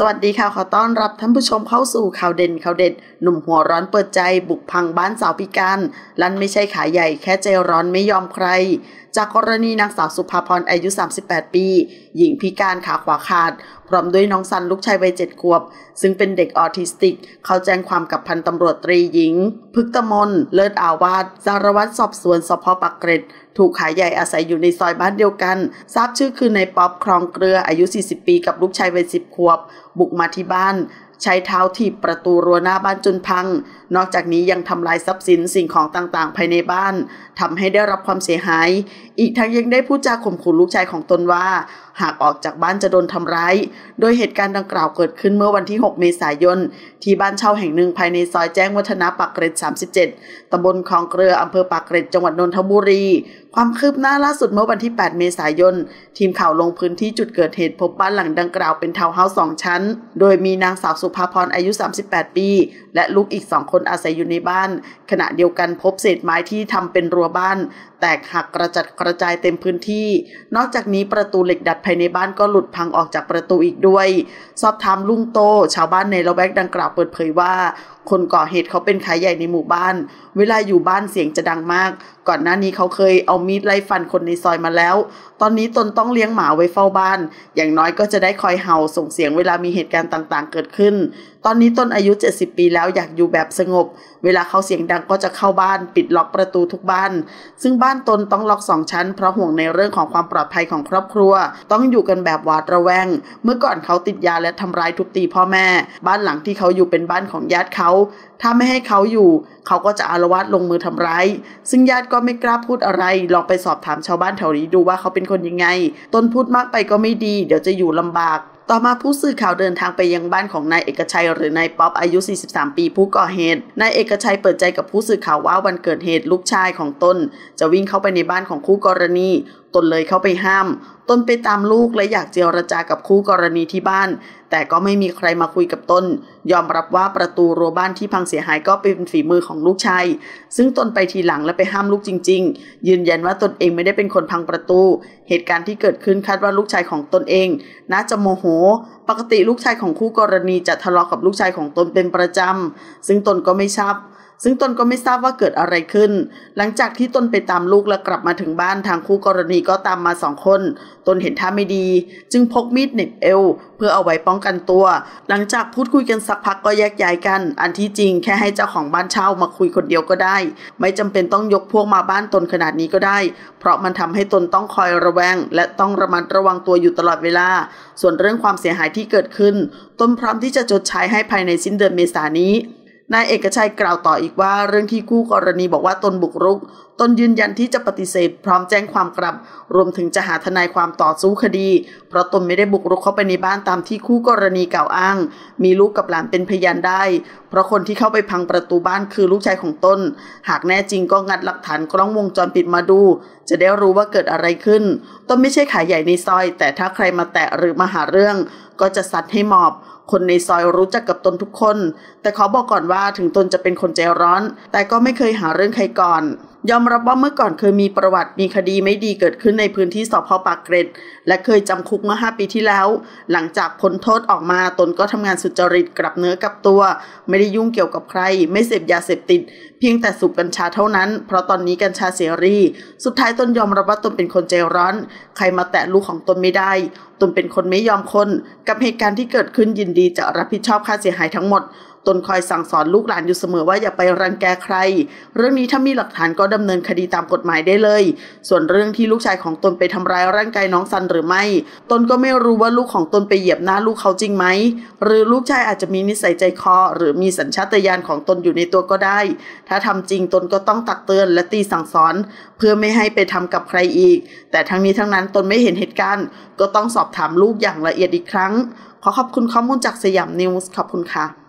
วัสดีค่ะขอต้อนรับท่านผู้ชมเข้าสู่ข่าวเด่นข่าวเด็ดหนุ่มหัวร้อนเปิดใจบุกพังบ้านสาวพิการลั่นไม่ใช่ขาใหญ่แค่ใจร้อนไม่ยอมใครจากกรณีนางสาวสุภาพรอายุ38ปีหญิงพิการขาขวาขาดพร้อมด้วยน้องซันลูกชายวัย7 ขวบซึ่งเป็นเด็กออทิสติกเขาแจ้งความกับพันตำรวจตรีหญิงพฤกษมนเลิศอาวาสสารวัตรสอบสวนสภ.ปากเกร็ดถูกขายใหญ่อาศัยอยู่ในซอยบ้านเดียวกันทราบชื่อคือนายป๊อปครองเกลืออายุ40 ปีกับลูกชายวัย10 ขวบบุกมาที่บ้านใช้เท้าถีบประตูรั้วหน้าบ้านจนพังนอกจากนี้ยังทำลายทรัพย์สินสิ่งของต่างๆภายในบ้านทำให้ได้รับความเสียหายอีกทั้งยังได้พูดจาข่มขู่ลูกชายของตนว่าหากออกจากบ้านจะโดนทำร้ายโดยเหตุการณ์ดังกล่าวเกิดขึ้นเมื่อวันที่6 เมษายนที่บ้านเช่าแห่งหนึ่งภายในซอยแจ้งวัฒนะปากเกร็ด37ตำบลคลองเกลืออำเภอปากเกร็ดจังหวัดนนทบุรีความคืบหน้าล่าสุดเมื่อวันที่8 เมษายนทีมข่าวลงพื้นที่จุดเกิดเหตุพบบ้านหลังดังกล่าวเป็นทาวน์เฮาส์2 ชั้นโดยมีนางสาวสุภาพรอายุ38 ปีและลูกอีก2 คนอาศัยอยู่ในบ้านขณะเดียวกันพบเศษไม้ที่ทำเป็นรั้วบ้านแตกหักกระจัดกระจายเต็มพื้นที่นอกจากนี้ประตูเหล็กดัดภายในบ้านก็หลุดพังออกจากประตูอีกด้วยสอบถามลุงโตชาวบ้านในละแวกดังกล่าวเปิดเผยว่าคนก่อเหตุเขาเป็นขายใหญ่ในหมู่บ้านเวลาอยู่บ้านเสียงจะดังมากก่อนหน้านี้เขาเคยเอามีดไล่ฟันคนในซอยมาแล้วตอนนี้ตนต้องเลี้ยงหมาไว้เฝ้าบ้านอย่างน้อยก็จะได้คอยเห่าส่งเสียงเวลามีเหตุการณ์ต่างๆเกิดขึ้นตอนนี้ตนอายุ70 ปีแล้วอยากอยู่แบบสงบเวลาเขาเสียงดังก็จะเข้าบ้านปิดล็อกประตูทุกบ้านซึ่งบ้านตนต้องล็อก2 ชั้นเพราะห่วงในเรื่องของความปลอดภัยของครอบครัวต้องอยู่กันแบบหวาดระแวงเมื่อก่อนเขาติดยาและทำร้ายทุบตีพ่อแม่บ้านหลังที่เขาอยู่เป็นบ้านของญาติเขาถ้าไม่ให้เขาอยู่เขาก็จะอาละวาดลงมือทำร้ายซึ่งญาติก็ไม่กล้าพูดอะไรลองไปสอบถามชาวบ้านแถวนี้ดูว่าเขาเป็นคนยังไงตนพูดมากไปก็ไม่ดีเดี๋ยวจะอยู่ลำบากต่อมาผู้สื่อข่าวเดินทางไปยังบ้านของนายเอกชัยหรือนายป๊อปอายุ43 ปีผู้ก่อเหตุนายเอกชัยเปิดใจกับผู้สื่อข่าวว่าวันเกิดเหตุลูกชายของตนจะวิ่งเข้าไปในบ้านของคู่กรณีตนเลยเข้าไปห้ามตนไปตามลูกและอยากเจรจากับคู่กรณีที่บ้านแต่ก็ไม่มีใครมาคุยกับตนยอมรับว่าประตูรั้วบ้านที่พังเสียหายก็เป็นฝีมือของลูกชายซึ่งตนไปทีหลังและไปห้ามลูกจริงๆยืนยันว่าตนเองไม่ได้เป็นคนพังประตูเหตุการณ์ที่เกิดขึ้นคาดว่าลูกชายของตนเองน่าจะโมโหปกติลูกชายของคู่กรณีจะทะเลาะกับลูกชายของตนเป็นประจำซึ่งตนก็ไม่ทราบว่าเกิดอะไรขึ้นหลังจากที่ตนไปตามลูกและกลับมาถึงบ้านทางคู่กรณีก็ตามมา2 คนตนเห็นท่าไม่ดีจึงพกมีดเหน็บเอวเพื่อเอาไว้ป้องกันตัวหลังจากพูดคุยกันสักพักก็แยกย้ายกันอันที่จริงแค่ให้เจ้าของบ้านเช่ามาคุยคนเดียวก็ได้ไม่จำเป็นต้องยกพวกมาบ้านตนขนาดนี้ก็ได้เพราะมันทำให้ตนต้องคอยระแวงและต้องระมัดระวังตัวอยู่ตลอดเวลาส่วนเรื่องความเสียหายที่เกิดขึ้นตนพร้อมที่จะชดใช้ให้ภายในสิ้นเดือนเมษายนนี้นายเอกชัยกล่าวต่ออีกว่าเรื่องที่คู่กรณีบอกว่าตนบุกรุกตนยืนยันที่จะปฏิเสธพร้อมแจ้งความกลับรวมถึงจะหาทนายความต่อสู้คดีเพราะตนไม่ได้บุกรุกเข้าไปในบ้านตามที่คู่กรณีกล่าวอ้างมีลูกกับหลานเป็นพยานได้เพราะคนที่เข้าไปพังประตูบ้านคือลูกชายของตนหากแน่จริงก็งัดหลักฐานกล้องวงจรปิดมาดูจะได้รู้ว่าเกิดอะไรขึ้นตนไม่ใช่ขายใหญ่ในซอยแต่ถ้าใครมาแตะหรือมาหาเรื่องก็จะซัดให้หมอบคนในซอยรู้จักกับตนทุกคนแต่ขอบอกก่อนว่าถึงตนจะเป็นคนใจร้อนแต่ก็ไม่เคยหาเรื่องใครก่อนยอมรับว่าเมื่อก่อนเคยมีประวัติมีคดีไม่ดีเกิดขึ้นในพื้นที่สภ.ปากเกร็ดและเคยจำคุกเมื่อ5 ปีที่แล้วหลังจากพ้นโทษออกมาตนก็ทำงานสุจริตกลับเนื้อกลับตัวไม่ได้ยุ่งเกี่ยวกับใครไม่เสพยาเสพติดเพียงแต่สูบกัญชาเท่านั้นเพราะตอนนี้กัญชาเสรีสุดท้ายตนยอมรับว่าตนเป็นคนใจร้อนใครมาแตะลูกของตนไม่ได้ตนเป็นคนไม่ยอมคนกับเหตุการณ์ที่เกิดขึ้นยินดีจะรับผิดชอบค่าเสียหายทั้งหมดตนคอยสั่งสอนลูกหลานอยู่เสมอว่าอย่าไปรังแกใครเรื่องนี้ถ้ามีหลักฐานก็ดำเนินคดีตามกฎหมายได้เลยส่วนเรื่องที่ลูกชายของตนไปทำร้ายร่างกายน้องซันหรือไม่ตนก็ไม่รู้ว่าลูกของตนไปเหยียบหน้าลูกเขาจริงไหมหรือลูกชายอาจจะมีนิสัยใจคอหรือมีสัญชาตญาณของตนอยู่ในตัวก็ได้ถ้าทำจริงตนก็ต้องตักเตือนและตีสั่งสอนเพื่อไม่ให้ไปทำกับใครอีกแต่ทั้งนี้ทั้งนั้นตนไม่เห็นเหตุการณ์ก็ต้องสอบถามลูกอย่างละเอียดอีกครั้งขอขอบคุณข้อมูลจากสยามนิวส์ขอบคุณค่ะ